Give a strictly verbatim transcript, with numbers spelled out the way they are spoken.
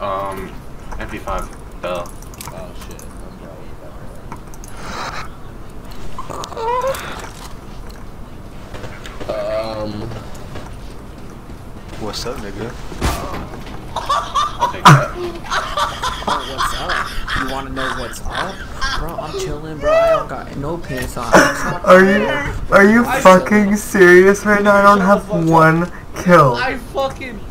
Um, M P five Bell. Oh shit. Um. What's up, nigga? I'll take that. Oh, what's up? You wanna know what's up? Bro, I'm chilling, bro. I don't got no pants on. Are you are you fucking serious right now? I don't have one kill. I fucking